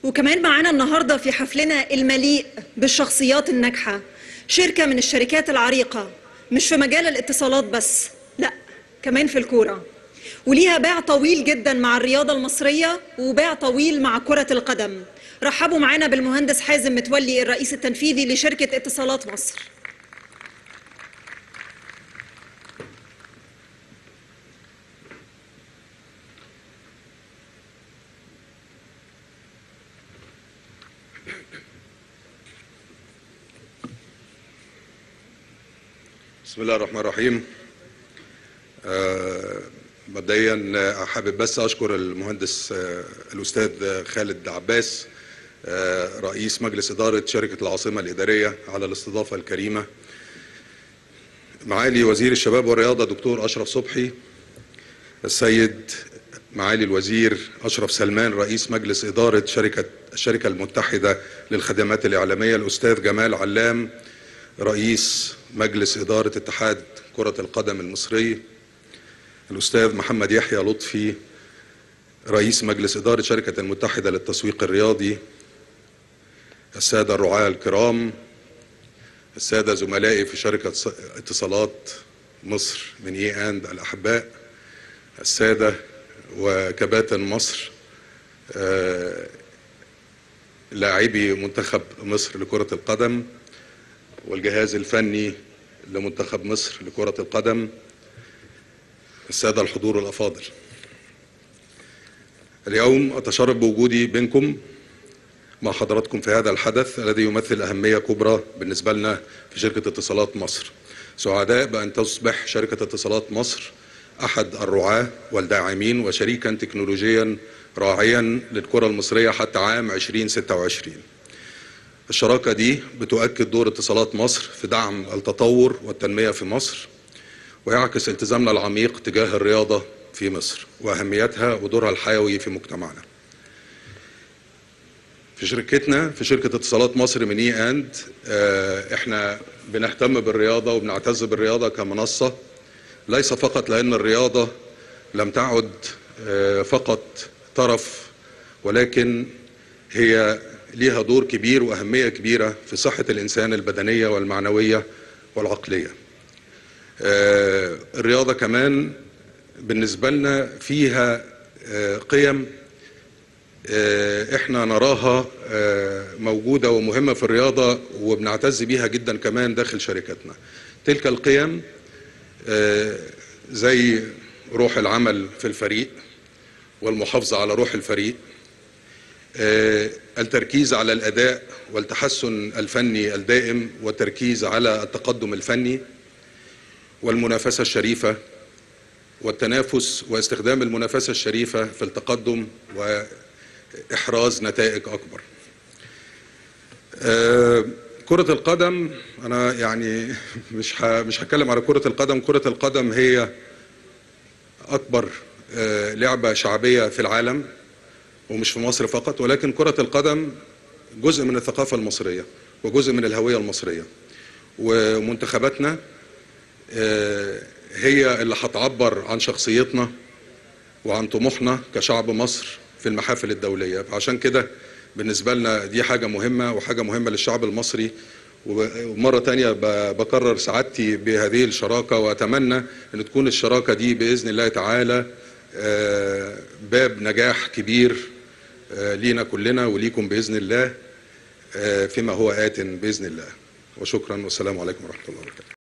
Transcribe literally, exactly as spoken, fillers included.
وكمان معانا النهاردة في حفلنا المليء بالشخصيات الناجحة شركة من الشركات العريقة، مش في مجال الاتصالات بس، لا كمان في الكورة، وليها باع طويل جدا مع الرياضة المصرية وباع طويل مع كرة القدم. رحبوا معانا بالمهندس حازم متولي الرئيس التنفيذي لشركة اتصالات مصر. بسم الله الرحمن الرحيم. أه مبدئيا حابب بس اشكر المهندس أه الاستاذ خالد عباس أه رئيس مجلس اداره شركه العاصمه الاداريه على الاستضافه الكريمه. معالي وزير الشباب والرياضه دكتور اشرف صبحي، السيد معالي الوزير اشرف سلمان رئيس مجلس اداره شركه الشركه المتحده للخدمات الاعلاميه، الاستاذ جمال علام رئيس مجلس إدارة اتحاد كرة القدم المصري، الأستاذ محمد يحيى لطفي رئيس مجلس إدارة شركة المتحدة للتسويق الرياضي، السادة الرعاة الكرام، السادة زملائي في شركة اتصالات مصر من إي أند الأحباء، السادة وكباتن مصر، لاعبي منتخب مصر لكرة القدم والجهاز الفني لمنتخب مصر لكرة القدم، السادة الحضور الأفاضل. اليوم أتشرف بوجودي بينكم مع حضراتكم في هذا الحدث الذي يمثل أهمية كبرى بالنسبة لنا في شركة اتصالات مصر. سعداء بأن تصبح شركة اتصالات مصر أحد الرعاة والداعمين وشريكا تكنولوجيا راعيا للكرة المصرية حتى عام ألفين وستة وعشرين. الشراكة دي بتؤكد دور اتصالات مصر في دعم التطور والتنمية في مصر، ويعكس التزامنا العميق تجاه الرياضة في مصر وأهميتها ودورها الحيوي في مجتمعنا. في شركتنا في شركة اتصالات مصر من إي أند احنا بنهتم بالرياضة وبنعتز بالرياضة كمنصة، ليس فقط لأن الرياضة لم تعد فقط طرف، ولكن هي ليها دور كبير وأهمية كبيرة في صحة الإنسان البدنية والمعنوية والعقلية. آه الرياضة كمان بالنسبة لنا فيها آه قيم آه احنا نراها آه موجودة ومهمة في الرياضة وبنعتز بيها جدا كمان داخل شركتنا. تلك القيم آه زي روح العمل في الفريق والمحافظة على روح الفريق، آه التركيز على الأداء والتحسن الفني الدائم والتركيز على التقدم الفني والمنافسة الشريفة والتنافس واستخدام المنافسة الشريفة في التقدم وإحراز نتائج أكبر. آه كرة القدم أنا يعني مش مش هتكلم على كرة القدم. كرة القدم هي أكبر آه لعبة شعبية في العالم ومش في مصر فقط، ولكن كرة القدم جزء من الثقافة المصرية وجزء من الهوية المصرية، ومنتخباتنا هي اللي هتعبر عن شخصيتنا وعن طموحنا كشعب مصر في المحافل الدولية. فعشان كده بالنسبة لنا دي حاجة مهمة وحاجة مهمة للشعب المصري. ومرة تانية بكرر سعادتي بهذه الشراكة، وأتمنى أن تكون الشراكة دي بإذن الله تعالى باب نجاح كبير لينا كلنا وليكم بإذن الله فيما هو آت بإذن الله. وشكرا والسلام عليكم ورحمة الله وبركاته.